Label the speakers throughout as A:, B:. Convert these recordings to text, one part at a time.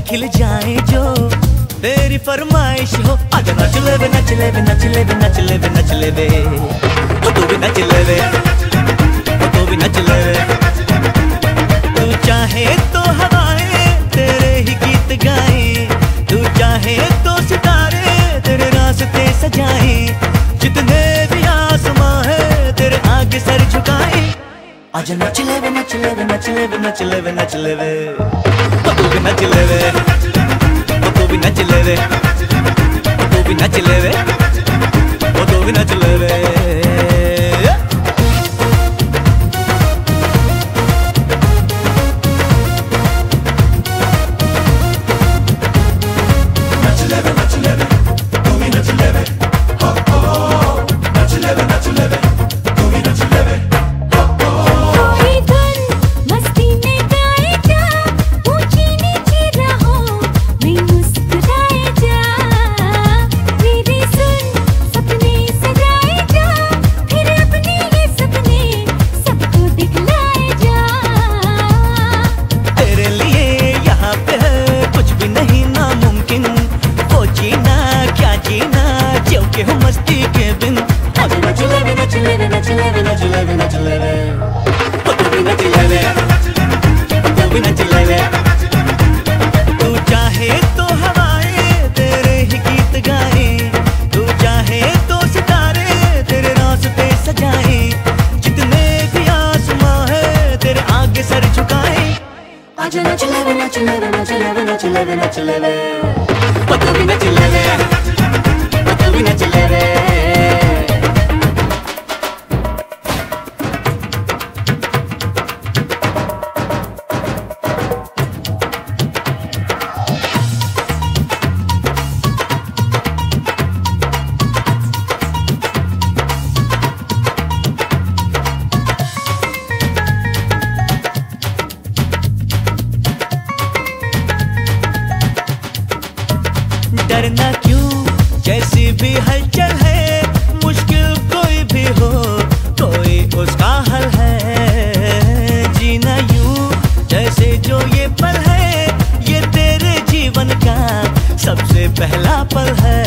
A: खिल जाए जो तेरी फरमाइश हो। आजा नच ले वे नच ले वे नच ले वे नच ले वे नच ले वे, ओ तू भी नच ले वे, ओ तू भी नच ले वे। तू चाहे तो हवाएं तेरे ही गीत गाए, तू चाहे तो सितारे तेरे रास्ते सजाए, जितने भी आसमां है तेरे आगे सर झुकाए। आजा नच ले वे नच ले वे नच ले वे नच ले वे नच ले वे, ओ तू भी नच ले वे, ओ तू भी नच ले वे, ओ तू भी नच ले वे, ओ तू भी नच ले वे। आजा नच ले वे नच ले वे नच ले वे नच ले वे नच ले वे, ओ तू भी नच ले वे, ओ तू भी नच ले वे। डरना क्यों जैसी भी हलचल है, मुश्किल कोई भी हो कोई उसका हल है। जीना यूं जैसे जो ये पल है, ये तेरे जीवन का सबसे पहला पल है।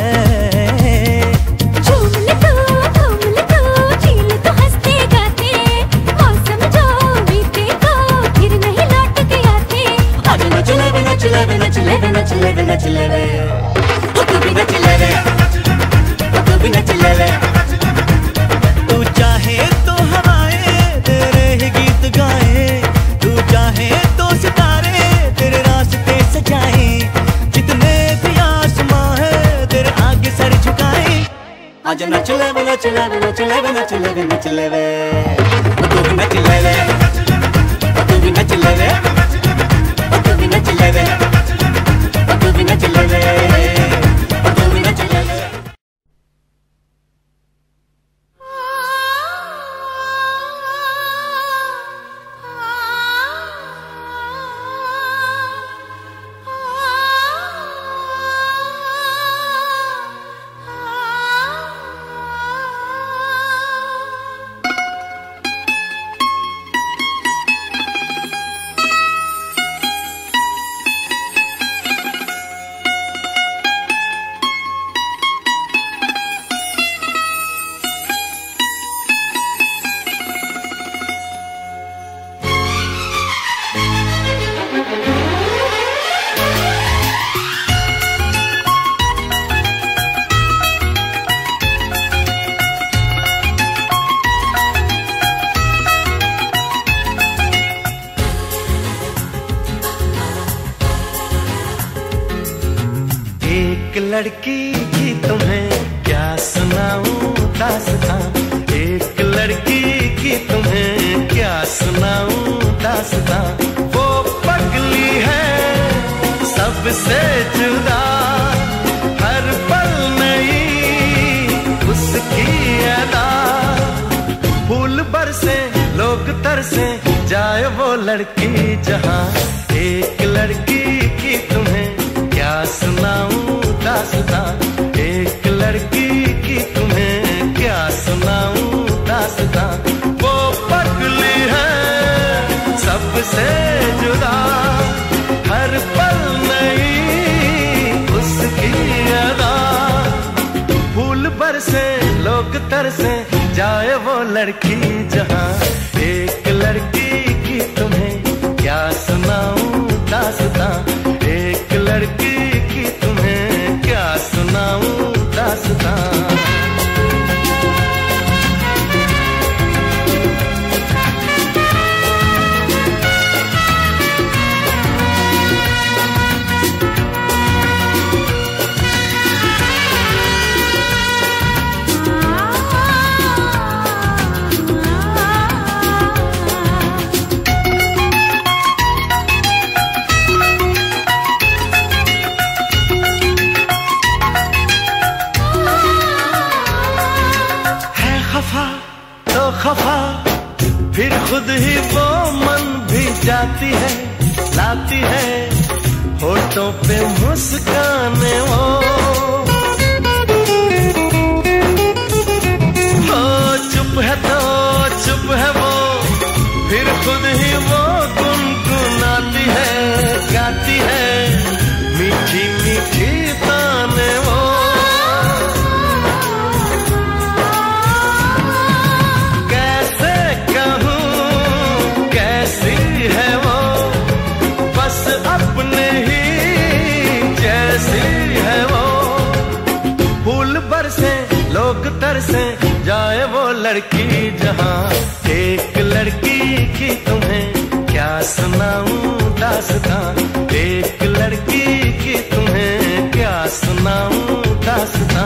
B: झूम ले तो जी ले तो हंसते गाते, मौसम जो बीते को फिर नहीं लौट के आते।
A: आजा नच ले वे नच ले वे नच ले वे नच ले वे नच ले वे, तू भी नच ले वे, तू भी नच ले वे। तू चाहे तो हवाएं तेरे ही गीत गाए, तू चाहे तो सितारे तेरे रास्ते सजाए, जितने भी आसमां है तेरे आगे सर झुकाए। आजा नच ले वे नच ले वे नच ले वे नच ले वे नच ले वे, तू भी नच ले वे, तू भी नच ले वे, तू भी नच ले वे, तू भी नच ले वे।
C: एक लड़की की तुम्हें क्या सुनाऊं दास्तां, एक लड़की की तुम्हें क्या सुनाऊं दास्तां। वो पगली है सबसे जुदा, हर पल नई उसकी अदा। फूल बरसे लोग तरसे जाए वो लड़की जहां, एक लड़की की तुम्हें क्या सुनाऊं दास्तां, एक लड़की की तुम्हें क्या सुनाऊं दास्तां। वो पगली है सबसे जुदा, हर पल नई बरसे लोग तरसे, जाए वो लड़की जहां। एक लड़की की तुम्हें क्या सुनाऊं दास्तां, एक लड़की की तुम्हें क्या सुनाऊं दास्तां। खफा फिर खुद ही वो मन भी जाती है, लाती है होठों पे मुस्काने वो। हो चुप है तो चुप है वो, फिर खुद ही वो गुनगुनाती है, गाती है मीठी मीठी ताने वो। अपने ही जैसी है वो, फूल बरसे लोग तरसे, जाए वो लड़की जहां। एक लड़की की तुम्हें क्या सुनाऊं दास्तां, एक लड़की की तुम्हें क्या सुनाऊं दास्तां।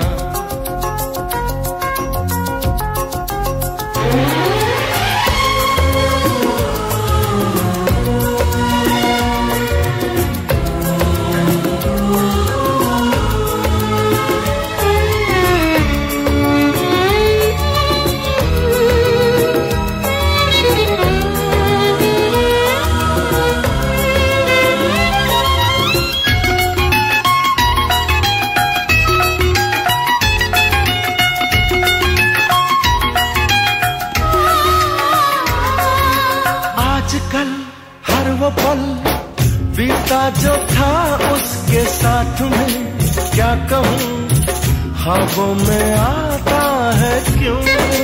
C: आजकल हर वो पल बीता जो था उसके साथ में, क्या कहूँ ख्वाबों में आता है क्यों।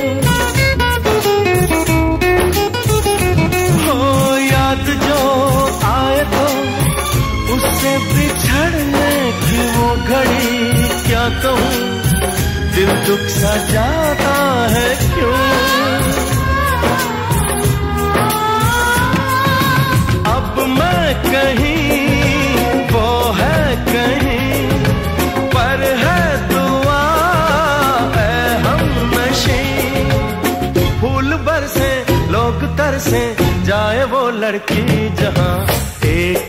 C: हो याद जो आए तो उससे बिछड़ने की वो घड़ी, क्या कहूँ दिल दुख सा जाता है क्यों। कहीं वो है कहीं पर है दुआ है हमनशी। फूल बरसे लोग तरसे, जाए वो लड़की जहां।